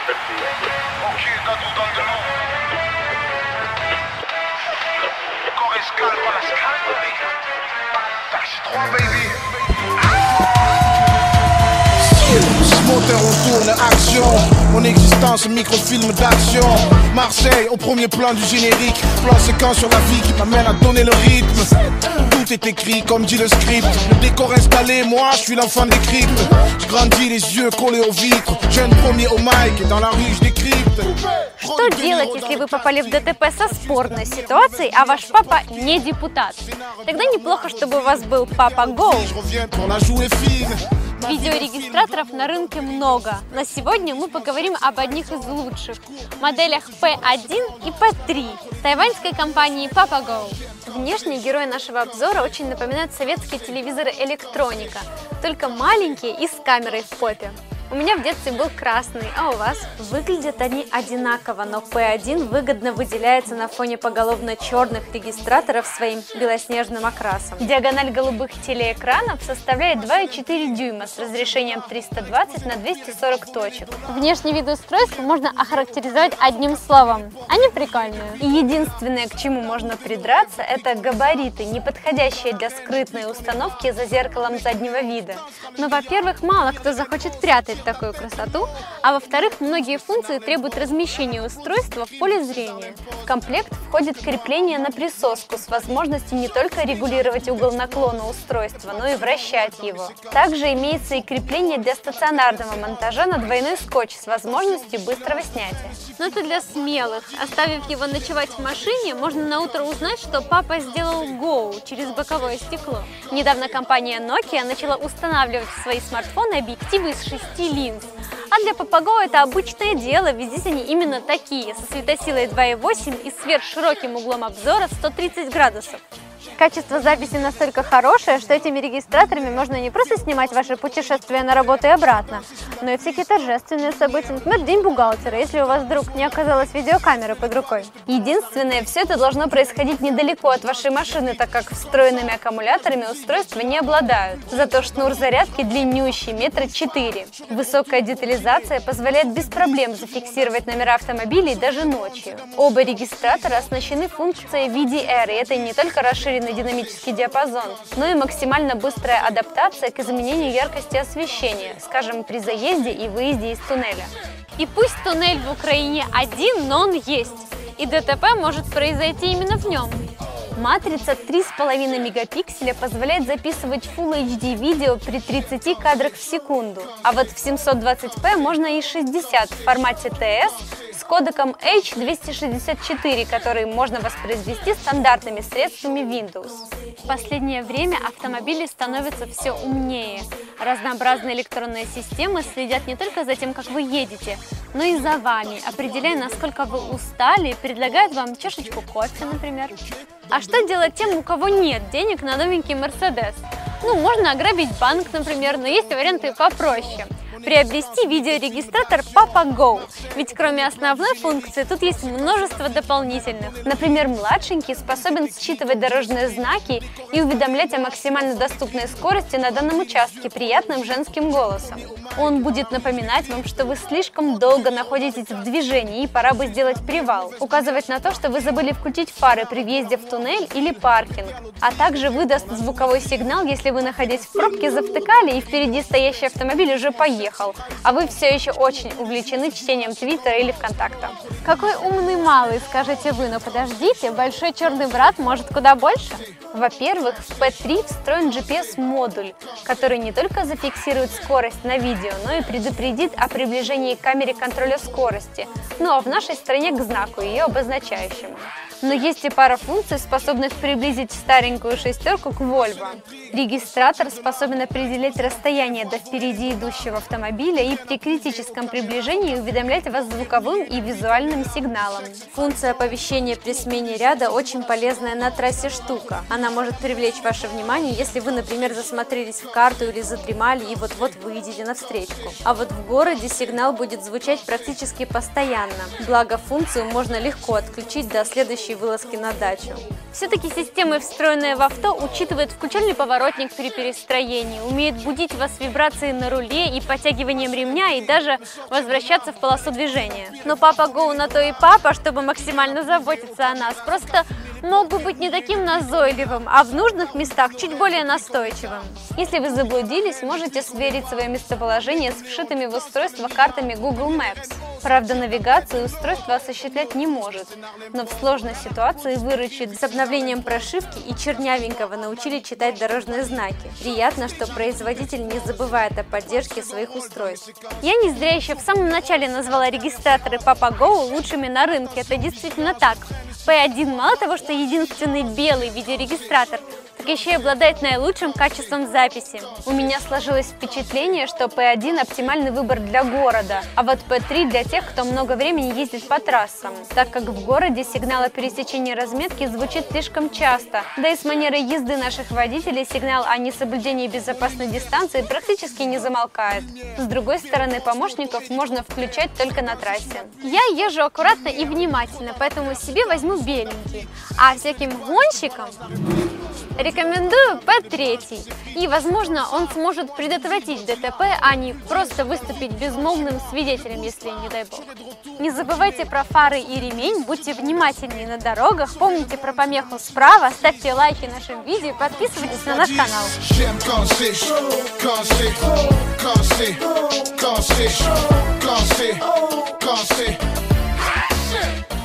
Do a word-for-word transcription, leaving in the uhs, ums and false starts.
Ok, t'as tout dans le nom. Corps escale, pas la scale, baby. Taxi trois, baby. Moteur, on tourne, action. Mon existence, microfilm d'action. Marseille, au premier plan du générique. Plan séquence sur la vie qui m'amène à donner le rythme. Tout est écrit comme dit le script. Le décor installé, moi je suis l'enfant des cryptes. Je grandis les yeux collés aux vitres. Jeune premier au mic et dans la rue je décrypte. Что делать, если вы попали в ДТП со спорной ситуацией, а ваш папа не депутат? Тогда неплохо, чтобы у вас был Папа Go. Видеорегистраторов на рынке много, но сегодня мы поговорим об одних из лучших – моделях пэ один и пэ три тайваньской компании Папа Go. Внешне герои нашего обзора очень напоминают советские телевизоры «Электроника», только маленькие и с камерой в попе. У меня в детстве был красный, а у вас? Выглядят они одинаково, но пэ один выгодно выделяется на фоне поголовно черных регистраторов своим белоснежным окрасом. Диагональ голубых телеэкранов составляет два и четыре дюйма с разрешением триста двадцать на двести сорок точек. Внешний вид устройства можно охарактеризовать одним словом – они прикольные. И единственное, к чему можно придраться, это габариты, не подходящие для скрытной установки за зеркалом заднего вида. Но, во-первых, мало кто захочет прятать такую красоту, а во-вторых, многие функции требуют размещения устройства в поле зрения. В комплект входит крепление на присоску с возможностью не только регулировать угол наклона устройства, но и вращать его. Также имеется и крепление для стационарного монтажа на двойной скотч с возможностью быстрого снятия. Но это для смелых. Оставив его ночевать в машине, можно на утро узнать, что папа сделал Go через боковое стекло. Недавно компания Nokia начала устанавливать в свои смартфоны объективы из шести линз. А для Папа Go это обычное дело, ведь здесь они именно такие, со светосилой два и восемь и сверхшироким углом обзора сто тридцать градусов. Качество записи настолько хорошее, что этими регистраторами можно не просто снимать ваши путешествия на работу и обратно, но и всякие торжественные события, например, День бухгалтера, если у вас вдруг не оказалось видеокамеры под рукой. Единственное, все это должно происходить недалеко от вашей машины, так как встроенными аккумуляторами устройства не обладают. Зато шнур зарядки длиннющий, метра четыре. Высокая детализация позволяет без проблем зафиксировать номера автомобилей даже ночью. Оба регистратора оснащены функцией ви ди эр, и это не только расширенный динамический диапазон, но и максимально быстрая адаптация к изменению яркости освещения, скажем, при заезде и выезде из туннеля. И пусть туннель в Украине один, но он есть, и ДТП может произойти именно в нем. Матрица три с половиной мегапикселя позволяет записывать Full эйч ди видео при тридцати кадрах в секунду, а вот в семьсот двадцать пэ можно и шестьдесят в формате тэ эс с кодеком эйч двести шестьдесят четыре, который можно воспроизвести стандартными средствами Windows. В последнее время автомобили становятся все умнее. Разнообразные электронные системы следят не только за тем, как вы едете, но и за вами, определяя, насколько вы устали, и предлагают вам чашечку кофе, например. А что делать тем, у кого нет денег на новенький Mercedes? Ну, можно ограбить банк, например, но есть варианты попроще. Приобрести видеорегистратор Папа Go, ведь кроме основной функции тут есть множество дополнительных. Например, младшенький способен считывать дорожные знаки и уведомлять о максимально доступной скорости на данном участке приятным женским голосом. Он будет напоминать вам, что вы слишком долго находитесь в движении и пора бы сделать привал, указывать на то, что вы забыли включить фары при въезде в туннель или паркинг, а также выдаст звуковой сигнал, если вы, находясь в пробке, завтыкали и впереди стоящий автомобиль уже поехал, а вы все еще очень увлечены чтением Твиттера или ВКонтакта. Какой умный малый, скажете вы, но подождите, большой черный брат может куда больше? Во-первых, в пэ три встроен джи пи эс-модуль, который не только зафиксирует скорость на видео, но и предупредит о приближении к камере контроля скорости, ну а в нашей стране к знаку, ее обозначающему. Но есть и пара функций, способных приблизить старенькую шестерку к Volvo. Регистратор способен определять расстояние до впереди идущего автомобиля и при критическом приближении уведомлять вас звуковым и визуальным сигналом. Функция оповещения при смене ряда очень полезная на трассе штука. Она может привлечь ваше внимание, если вы, например, засмотрелись в карту или задремали и вот-вот выйдете на встречку. А вот в городе сигнал будет звучать практически постоянно. Благо, функцию можно легко отключить до следующей случае вылазки на дачу. Все-таки системы, встроенные в авто, учитывают включенный поворотник при перестроении, умеют будить вас вибрацией на руле и подтягиванием ремня, и даже возвращаться в полосу движения. Но Папа Go на то и папа, чтобы максимально заботиться о нас. Просто мог бы быть не таким назойливым, а в нужных местах чуть более настойчивым. Если вы заблудились, можете сверить свое местоположение с вшитыми в устройство картами Google Maps. Правда, навигацию устройство осуществлять не может, но в сложной ситуации выручит. С обновлением прошивки и чернявенького научили читать дорожные знаки. Приятно, что производитель не забывает о поддержке своих устройств. Я не зря еще в самом начале назвала регистраторы Папа Go лучшими на рынке. Это действительно так. пэ один мало того, что единственный белый видеорегистратор, так еще и обладает наилучшим качеством записи. У меня сложилось впечатление, что пэ один оптимальный выбор для города, а вот пэ три для тех, кто много времени ездит по трассам, так как в городе сигнал о пересечении разметки звучит слишком часто, да и с манерой езды наших водителей сигнал о несоблюдении безопасной дистанции практически не замолкает. С другой стороны, помощников можно включать только на трассе. Я езжу аккуратно и внимательно, поэтому себе возьму беленький, а всяким гонщикам рекомендую пэ три. И, возможно, он сможет предотвратить ДТП, а не просто выступить безмолвным свидетелем, если не дай бог. Не забывайте про фары и ремень, будьте внимательнее на дорогах, помните про помеху справа, ставьте лайки нашим видео и подписывайтесь на наш канал. Can't